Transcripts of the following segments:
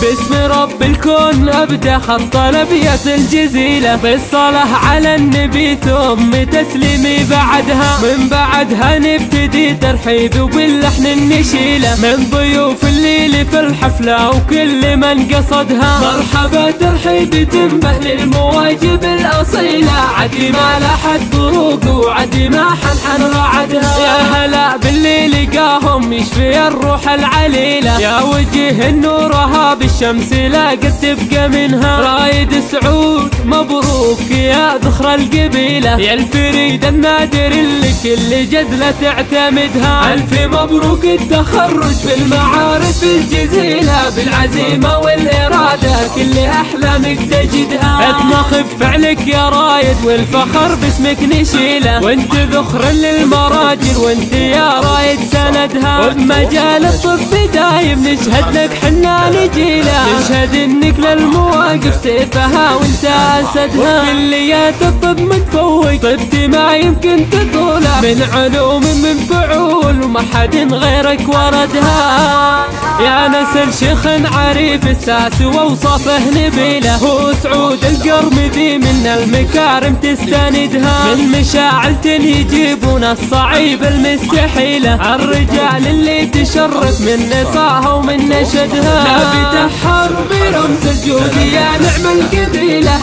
باسم رب الكون أبدأ خط الأبيات الجزيلة بالصلاة على النبي ثم تسليمي بعدها. من بعدها نبتدي ترحيب وباللحن النشيلة من ضيوف الليل في الحفلة وكل من قصدها. مرحبا ترحيب تنبه للمواجب الأصيلة عدي ما لحد طروق وعدي ما حنحن رعدها. يا هلا باللي لقاهم يشفي الروح العليلة يا وجه النورها بالشمس لا قد تبقى منها. رايد سعود مبروك يا ذخر القبيلة يا الفريد النادر اللي كل جزلة تعتمدها. ألف مبروك التخرج في المعارف الجزيلة بالعزيمة والإرادة كل أحلامك تجدها. اطمخ بفعلك يا رايد والفخر باسمك نشيله وانت ذخر للمراجل وانت يا رايد سندها. وبمجال الطب دايم نشهد لك حنا نجيله نشهد انك للمواقف سيفها وانت اسدها. وكليات الطب متفوق طبت ما يمكن تطوله من علوم من فعول وما حد غيرك وردها. يا نسل شيخ عريف الساس واوصافه نبيله هو سعود القرمذي من المكارم تستندها. من مشاعل يجيبون الصعيب المستحيله الرجال اللي تشرف من نساها ومن نشدها. لا بتحر برمز الجود يا نعم القبيله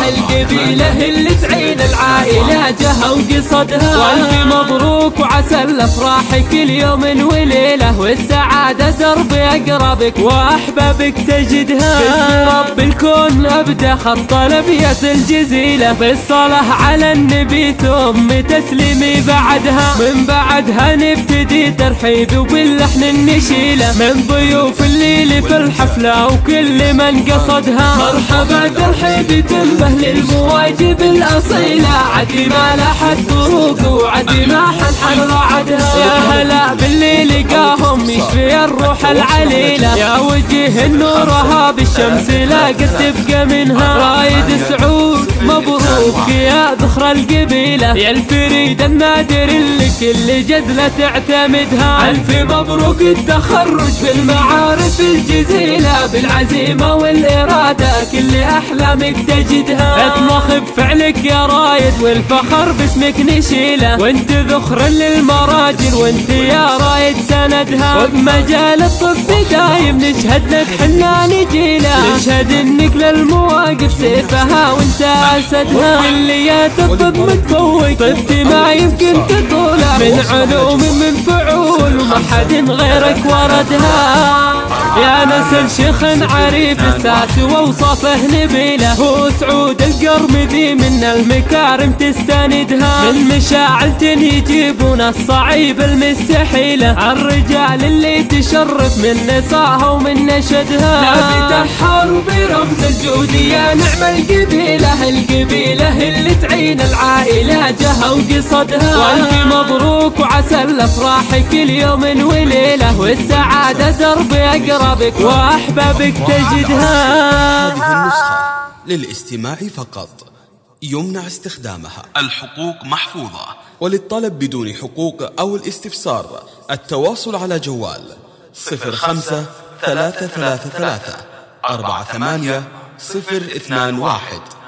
اللي تعين العائله جهه وقصدها. والف مبروك وعسى الافراح كل يوم وليله والسعاده درب اقربك واحبابك تجدها. باسم رب الكون ابدا خط الابيات الجزيله بالصلاه على النبي ثم تسليمي بعدها. من بعدها نبتدي ترحيب وباللحن النشيله من ضيوف الليل في الحفله وكل من قصدها. مرحبا ترحيب تنبه للمواجب الاصيله عدي ما لحد طروق وعدي ما حنحن رعدها. يا هلا باللي لقاهم يشفي الروح العليله يا وجه النورها بالشمس لا قد تبقى منها. رايد سعود مبروك يا ذخر القبيله يا الفريد النادر اللي كل جزله تعتمدها. الف مبروك التخرج في المعارف الجزيله بالعزيمه والاراده كل احلامك تجدها. اطمخ بفعلك يا رايد والفخر باسمك نشيله وانت ذخر للمراجل وانت يا رايد سندها. وبمجال الطب دايم نشهد لك حنا نجيله نشهد انك للمواقف سيفها وانت اسدها. وكليات الطب متفوق طبت ما يمكن تطوله من علوم من فعول وما حد غيرك وردها. يا نسل شيخ عريف الساس واوصافه نبيله هو سعود القرمذي من المكارم تستندها. من مشاعل يجيبون الصعيب المستحيله الرجال اللي تشرف من نساها ومن نشدها. لا بتحر برمز الجود يا نعم القبيله اللي تعين العائله جهه وقصدها. والف مبروك وعسى الافراح كل يوم وليله والسعاده درب اقربك واحبابك تجدها. هذه النسخة للاستماع فقط يمنع استخدامها. الحقوق محفوظة. وللطلب بدون حقوق أو الاستفسار التواصل على جوال 05 333 48 021.